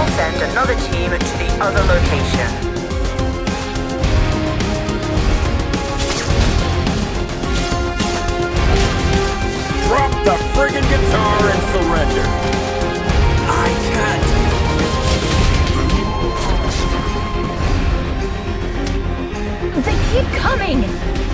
I'll send another team to the other location. Drop the friggin' guitar and surrender. I can't. They keep coming!